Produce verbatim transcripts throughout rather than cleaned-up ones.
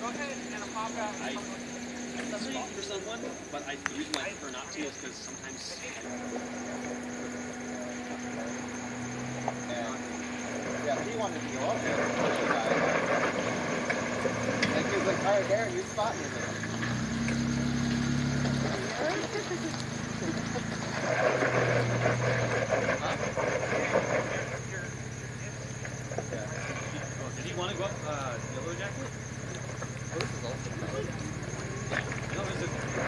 Go ahead and pop out. I, that's not for someone, but I, the reason why I prefer not to is because sometimes. And, yeah, he wanted to go up there. Like he was like, all right, there, you spot me there. Did he want to go up uh, Yellow Jacket? Oh, this is also nice. No, there's a...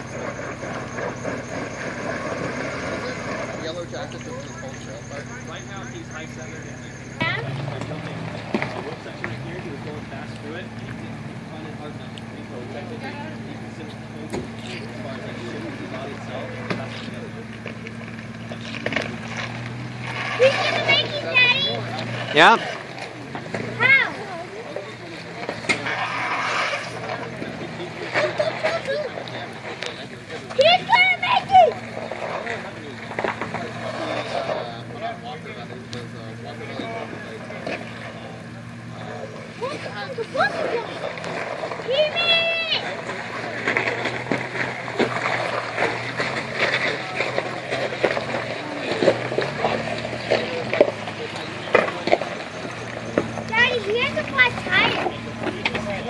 Yellow Jacket is the whole trail part. Right now he's high centered and he's Yeah? by jumping a rope section right here, he was going fast through it, and he didn't find it hard enough to make rope section. He considered the whole as far as like shifting the body itself, that's the other. He's gonna make it, Daddy! Yeah. How? He's gonna make it! He made it! Daddy, he has a flat tire.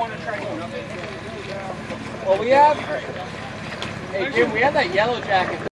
Well, we have. Hey, Jim, we have that Yellow Jacket.